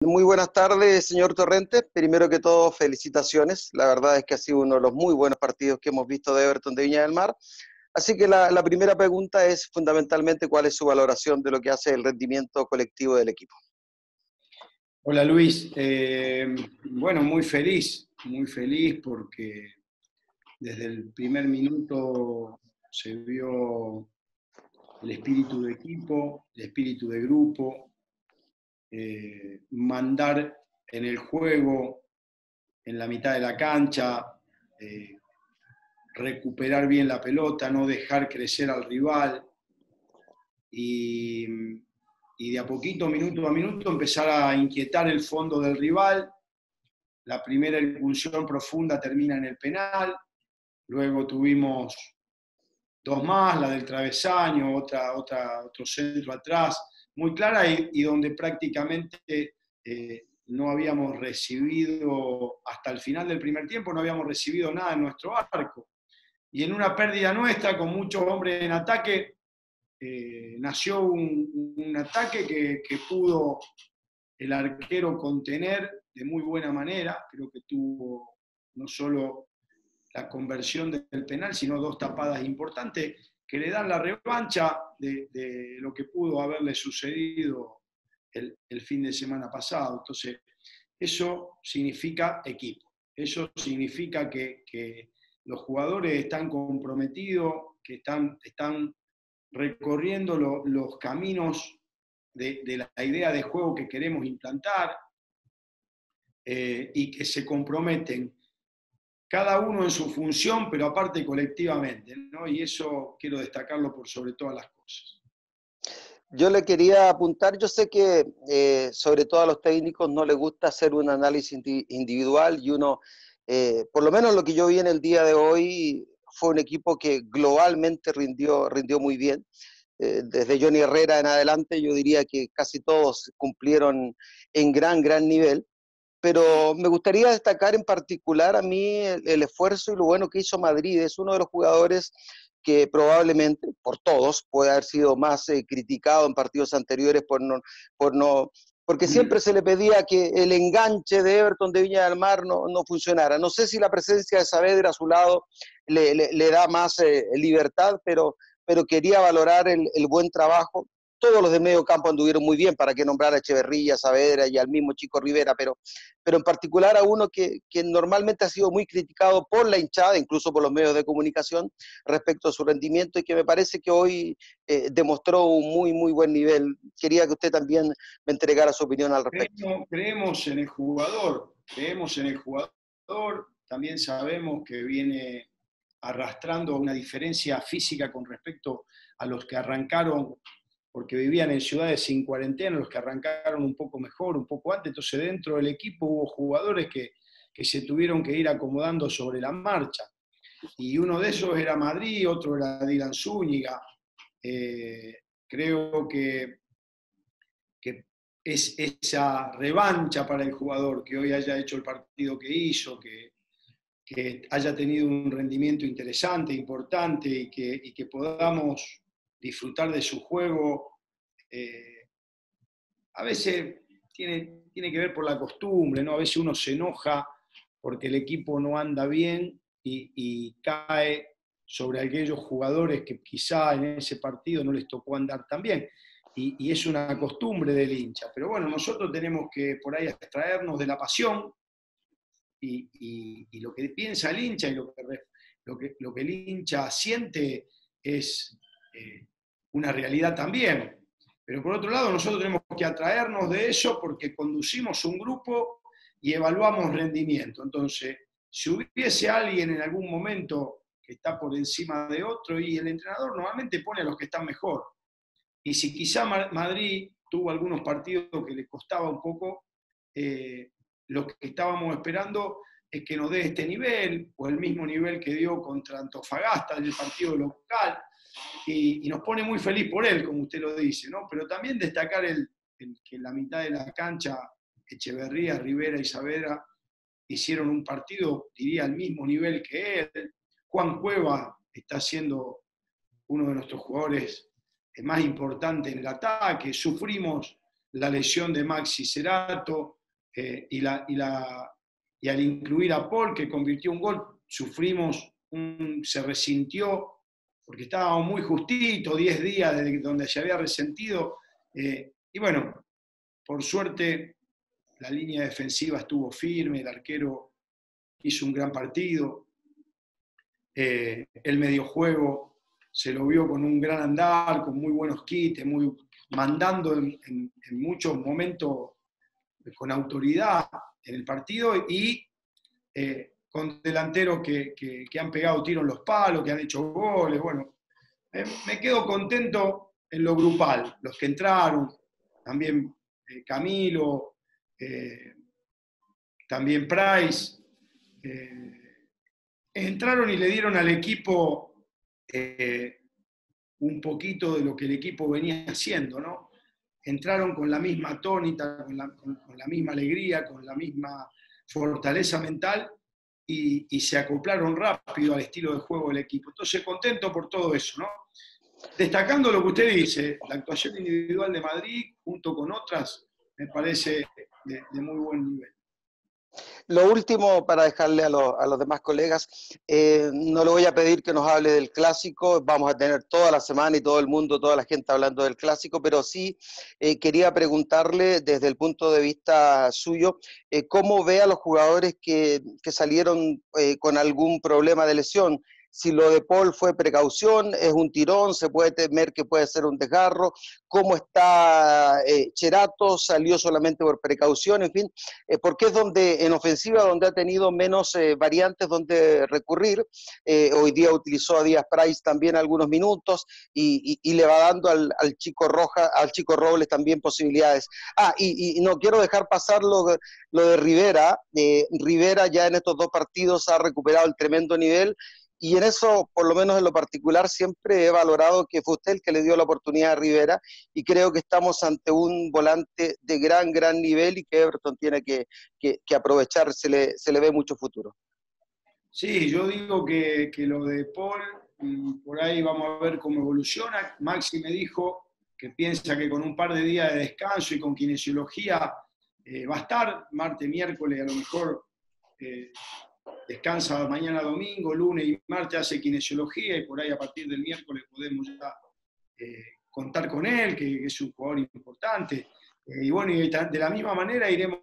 Muy buenas tardes, señor Torrente. Primero que todo, felicitaciones. La verdad es que ha sido uno de los muy buenos partidos que hemos visto de Everton de Viña del Mar. Así que la primera pregunta es fundamentalmente cuál es su valoración de lo que hace el rendimiento colectivo del equipo. Hola Luis, bueno, muy feliz porque desde el primer minuto se vio el espíritu de equipo, el espíritu de grupo, mandar en el juego, en la mitad de la cancha, eh, recuperar bien la pelota, no dejar crecer al rival y, y de a poquito, minuto a minuto, empezar a inquietar el fondo del rival. La primera impulsión profunda termina en el penal, luego tuvimos dos más, la del travesaño, otro centro atrás, muy clara y donde prácticamente no habíamos recibido, hasta el final del primer tiempo, no habíamos recibido nada en nuestro arco. Y en una pérdida nuestra, con muchos hombres en ataque, nació un ataque que pudo el arquero contener de muy buena manera. Creo que tuvo no solo la conversión del penal, sino dos tapadas importantes que le dan la revancha de lo que pudo haberle sucedido el fin de semana pasado. Entonces, eso significa equipo. Eso significa que los jugadores están comprometidos, que están recorriendo los caminos de la idea de juego que queremos implantar, y que se comprometen cada uno en su función, pero aparte colectivamente, ¿no? Y eso quiero destacarlo por sobre todas las cosas. Yo le quería apuntar, yo sé que sobre todo a los técnicos no les gusta hacer un análisis individual y uno, por lo menos lo que yo vi en el día de hoy, fue un equipo que globalmente rindió muy bien. Desde Johnny Herrera en adelante, yo diría que casi todos cumplieron en gran nivel. Pero me gustaría destacar en particular a mí el esfuerzo y lo bueno que hizo Madrid. Es uno de los jugadores que probablemente, por todos, puede haber sido más criticado en partidos anteriores por no, porque siempre se le pedía que el enganche de Everton de Viña del Mar no funcionara. No sé si la presencia de Saavedra a su lado le da más libertad, pero quería valorar el buen trabajo. Todos los de medio campo anduvieron muy bien, para que nombrar a Echeverría, Saavedra y al mismo Chico Rivera, pero en particular a uno que normalmente ha sido muy criticado por la hinchada, incluso por los medios de comunicación, respecto a su rendimiento y que me parece que hoy demostró un muy buen nivel. Quería que usted también me entregara su opinión al respecto. Creemos en el jugador, también sabemos que viene arrastrando una diferencia física con respecto a los que arrancaron, porque vivían en ciudades sin cuarentena, los que arrancaron un poco mejor, un poco antes. Entonces dentro del equipo hubo jugadores que se tuvieron que ir acomodando sobre la marcha. Y uno de esos era Madrid, otro era Dylan Zúñiga. Creo que es esa revancha para el jugador, que hoy haya hecho el partido que hizo, que haya tenido un rendimiento interesante, importante y que podamos disfrutar de su juego. A veces tiene que ver por la costumbre, ¿no? A veces uno se enoja porque el equipo no anda bien y cae sobre aquellos jugadores que quizá en ese partido no les tocó andar tan bien. Y es una costumbre del hincha. Pero bueno, nosotros tenemos que por ahí extraernos de la pasión y lo que piensa el hincha y lo que el hincha siente es una realidad también. Pero por otro lado, nosotros tenemos que atraernos de eso porque conducimos un grupo y evaluamos rendimiento. Entonces, si hubiese alguien en algún momento que está por encima de otro, y el entrenador normalmente pone a los que están mejor. Y si quizá Madrid tuvo algunos partidos que le costaba un poco, lo que estábamos esperando es que nos dé este nivel, o el mismo nivel que dio contra Antofagasta en el partido local, y nos pone muy feliz por él, como usted lo dice, ¿no? Pero también destacar que en la mitad de la cancha Echeverría, Rivera y Saavedra hicieron un partido, diría, al mismo nivel que él. Juan Cueva está siendo uno de nuestros jugadores más importantes en el ataque. Sufrimos la lesión de Maxi Cerato, y al incluir a Paul, que convirtió un gol, se resintió, porque estábamos muy justito, 10 días desde donde se había resentido, y bueno, por suerte la línea defensiva estuvo firme, el arquero hizo un gran partido, el mediojuego se lo vio con un gran andar, con muy buenos kits, mandando en muchos momentos con autoridad en el partido, y con delanteros que han pegado tiros en los palos, que han hecho goles. Bueno, me quedo contento en lo grupal, los que entraron, también Camilo, también Price, entraron y le dieron al equipo un poquito de lo que el equipo venía haciendo, ¿no? Entraron con la misma tónica, con la misma alegría, con la misma fortaleza mental, y se acoplaron rápido al estilo de juego del equipo. Entonces, contento por todo eso, ¿no? Destacando lo que usted dice, la actuación individual de Madrid, junto con otras, me parece de muy buen nivel. Lo último, para dejarle a los demás colegas, no le voy a pedir que nos hable del clásico, vamos a tener toda la semana y todo el mundo, toda la gente hablando del clásico, pero sí quería preguntarle desde el punto de vista suyo, ¿cómo ve a los jugadores que salieron con algún problema de lesión? Si lo de Paul fue precaución, es un tirón, se puede temer que puede ser un desgarro. ¿Cómo está Cerato? ¿Salió solamente por precaución? En fin, porque es donde en ofensiva donde ha tenido menos variantes donde recurrir. Hoy día utilizó a Díaz Price también algunos minutos y le va dando al Chico Robles también posibilidades. Y no quiero dejar pasar lo de Rivera. Rivera ya en estos 2 partidos ha recuperado el tremendo nivel. Y en eso, por lo menos en lo particular, siempre he valorado que fue usted el que le dio la oportunidad a Rivera, y creo que estamos ante un volante de gran nivel y que Everton tiene que aprovechar, se le ve mucho futuro. Sí, yo digo que lo de Paul, por ahí vamos a ver cómo evoluciona. Maxi me dijo que piensa que con un par de días de descanso y con kinesiología va a estar martes, miércoles, a lo mejor descansa mañana domingo, lunes y martes hace kinesiología, y por ahí a partir del miércoles podemos ya contar con él, que es un jugador importante. Y bueno, y de la misma manera iremos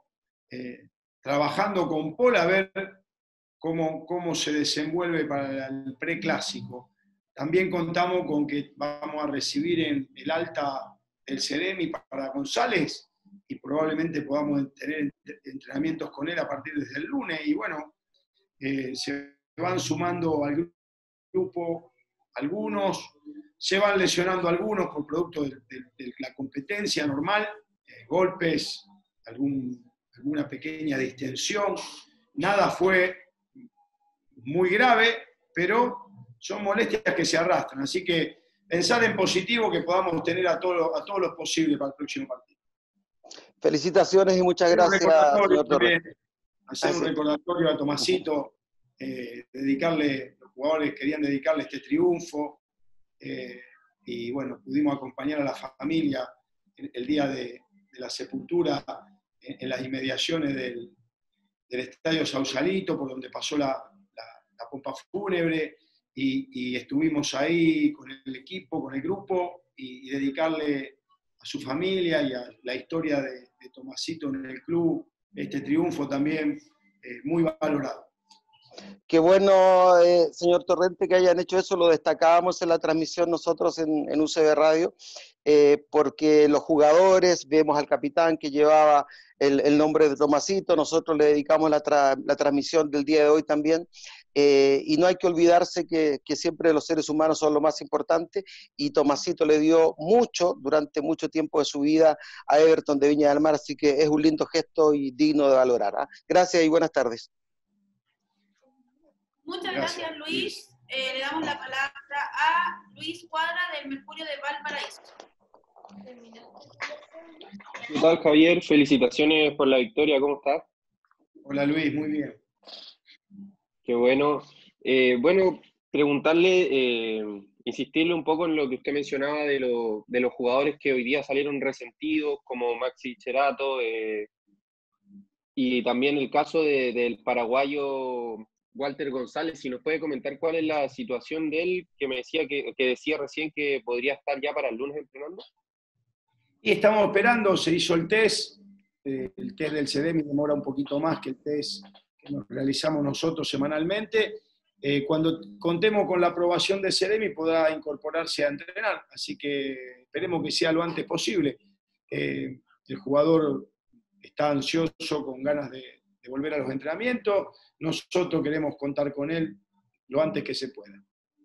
trabajando con Paul a ver cómo se desenvuelve para el preclásico. También contamos con que vamos a recibir en el alta del Ceremi para González, y probablemente podamos tener entrenamientos con él a partir desde el lunes. Y bueno, se van sumando al grupo algunos, se van lesionando algunos por producto de la competencia normal, golpes, alguna pequeña distensión. Nada fue muy grave, pero son molestias que se arrastran. Así que pensar en positivo, que podamos tener a todos los posibles para el próximo partido. Felicitaciones y muchas gracias, señor Torres. Hacer un recordatorio a Tomasito, los jugadores querían dedicarle este triunfo, y bueno, pudimos acompañar a la familia el día de la sepultura en las inmediaciones del Estadio Sausalito, por donde pasó la pompa fúnebre, y estuvimos ahí con el equipo, con el grupo, y dedicarle a su familia y a la historia de Tomasito en el club este triunfo también muy valorado. Qué bueno, señor Torrente, que hayan hecho eso, lo destacábamos en la transmisión nosotros en UCB Radio, porque los jugadores, vemos al capitán que llevaba el nombre de Tomasito, nosotros le dedicamos la transmisión del día de hoy también, y no hay que olvidarse que siempre los seres humanos son lo más importante, y Tomasito le dio mucho, durante mucho tiempo de su vida, a Everton de Viña del Mar, así que es un lindo gesto y digno de valorar. Gracias y buenas tardes. Muchas gracias, Luis. Le damos la palabra a Luis Cuadra del Mercurio de Valparaíso. ¿Qué tal, Javier? Felicitaciones por la victoria, ¿cómo estás? Hola, Luis, muy bien. Qué bueno. Bueno, preguntarle insistirle un poco en lo que usted mencionaba de los jugadores que hoy día salieron resentidos, como Maxi Cherato, y también el caso del paraguayo Walter González. Si nos puede comentar cuál es la situación de él, que me decía que decía recién que podría estar ya para el lunes entrenando. Y estamos esperando, se hizo el test del CEDEMI demora un poquito más que el test que nos realizamos nosotros semanalmente. Cuando contemos con la aprobación del CEDEMI podrá incorporarse a entrenar, así que esperemos que sea lo antes posible. El jugador está ansioso, con ganas de volver a los entrenamientos. Nosotros queremos contar con él lo antes que se pueda.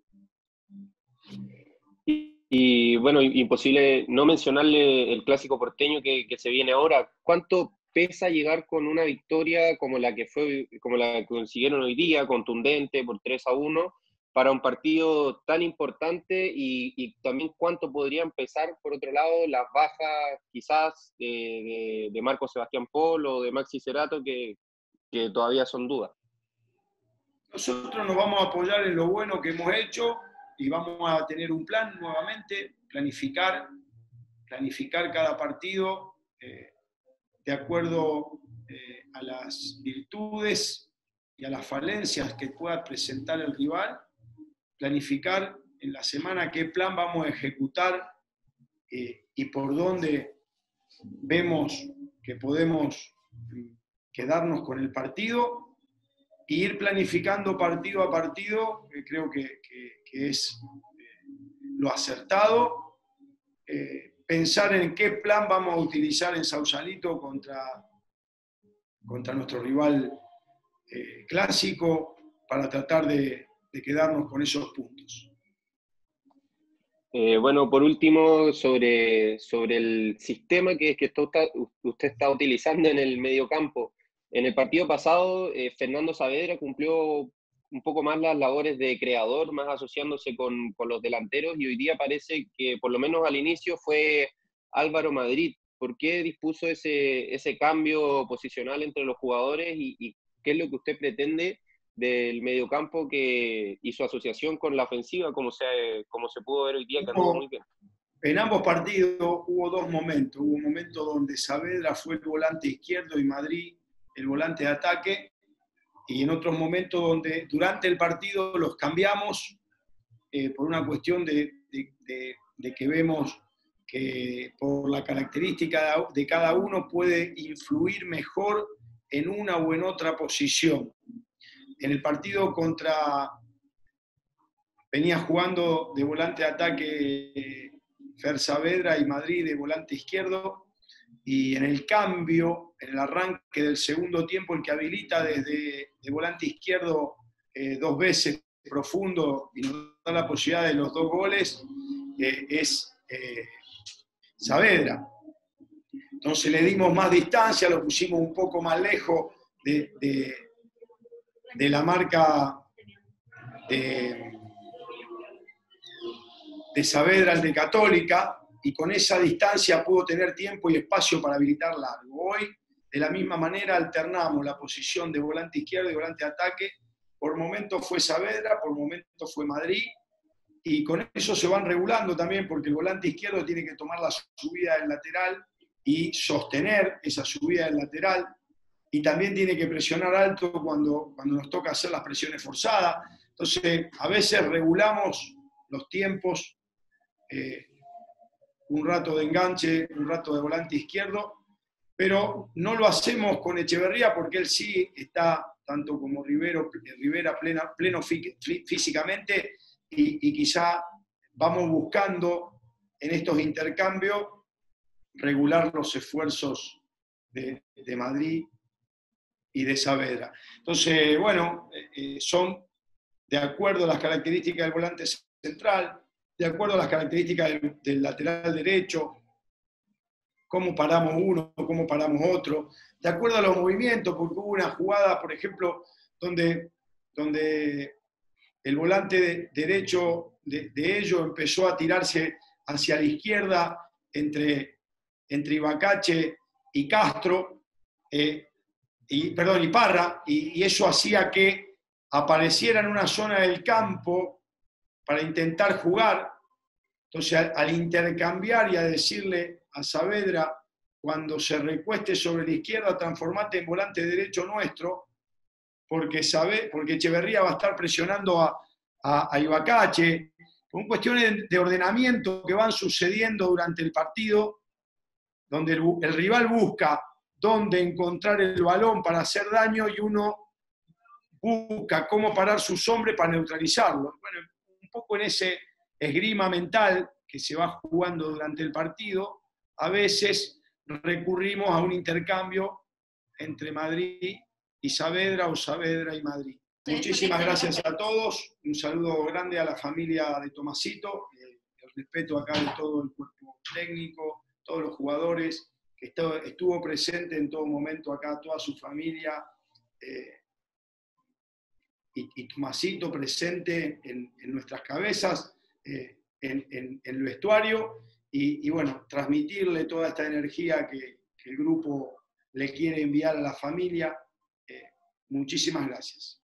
Y bueno, imposible no mencionarle el clásico porteño que se viene ahora. ¿Cuánto pesa llegar con una victoria como la que consiguieron hoy día, contundente por 3-1, para un partido tan importante? Y también cuánto podrían pesar, por otro lado, las bajas quizás de Marco Sebastián Polo o de Maxi Cerato, que todavía son dudas. Nosotros nos vamos a apoyar en lo bueno que hemos hecho y vamos a tener un plan nuevamente, planificar cada partido de acuerdo a las virtudes y a las falencias que pueda presentar el rival, planificar en la semana qué plan vamos a ejecutar y por dónde vemos que podemos quedarnos con el partido, e ir planificando partido a partido, creo que es lo acertado. Pensar en qué plan vamos a utilizar en Sausalito contra nuestro rival clásico para tratar de quedarnos con esos puntos. Bueno, por último, sobre el sistema que usted está utilizando en el mediocampo. En el partido pasado, Fernando Saavedra cumplió un poco más las labores de creador, más asociándose con los delanteros, y hoy día parece que, por lo menos al inicio, fue Álvaro Madrid. ¿Por qué dispuso ese cambio posicional entre los jugadores y qué es lo que usted pretende del mediocampo y su asociación con la ofensiva, como se pudo ver hoy día, que anduvo muy bien? En ambos partidos hubo dos momentos. Hubo un momento donde Saavedra fue el volante izquierdo y Madrid el volante de ataque, y en otros momentos donde durante el partido los cambiamos por una cuestión de que vemos que por la característica de cada uno puede influir mejor en una o en otra posición. En el partido venía jugando de volante de ataque Fer Saavedra y Madrid de volante izquierdo, y en el cambio, en el arranque del segundo tiempo, el que habilita desde de volante izquierdo dos veces profundo y nos da la posibilidad de los dos goles, es Saavedra. Entonces le dimos más distancia, lo pusimos un poco más lejos de la marca de Saavedra, el de Católica, y con esa distancia pudo tener tiempo y espacio para habilitar largo. Hoy, de la misma manera, alternamos la posición de volante izquierdo y volante de ataque. Por momentos fue Saavedra, por momentos fue Madrid, y con eso se van regulando también, porque el volante izquierdo tiene que tomar la subida del lateral y sostener esa subida del lateral, y también tiene que presionar alto cuando nos toca hacer las presiones forzadas. Entonces, a veces regulamos los tiempos, un rato de enganche, un rato de volante izquierdo, pero no lo hacemos con Echeverría porque él sí está, tanto como Rivera, pleno físicamente, y quizá vamos buscando en estos intercambios regular los esfuerzos de Madrid y de Saavedra. Entonces, bueno, son de acuerdo a las características del volante central, de acuerdo a las características del lateral derecho, cómo paramos uno, cómo paramos otro, de acuerdo a los movimientos, porque hubo una jugada, por ejemplo, donde el volante derecho de ellos empezó a tirarse hacia la izquierda entre Ibacache y Castro, y Parra, y eso hacía que apareciera en una zona del campo para intentar jugar. Entonces, al intercambiar y a decirle a Saavedra, cuando se recueste sobre la izquierda, transformate en volante derecho nuestro, porque Echeverría va a estar presionando a Ibacache, con cuestiones de ordenamiento que van sucediendo durante el partido, donde el rival busca dónde encontrar el balón para hacer daño y uno busca cómo parar sus hombres para neutralizarlo. Bueno, un poco en ese esgrima mental que se va jugando durante el partido, a veces recurrimos a un intercambio entre Madrid y Saavedra o Saavedra y Madrid. Muchísimas gracias a todos, un saludo grande a la familia de Tomasito, el respeto acá de todo el cuerpo técnico, todos los jugadores, que estuvo presente en todo momento acá, toda su familia, y Tomasito presente en nuestras cabezas, en el vestuario, y bueno, transmitirle toda esta energía que el grupo le quiere enviar a la familia. Muchísimas gracias.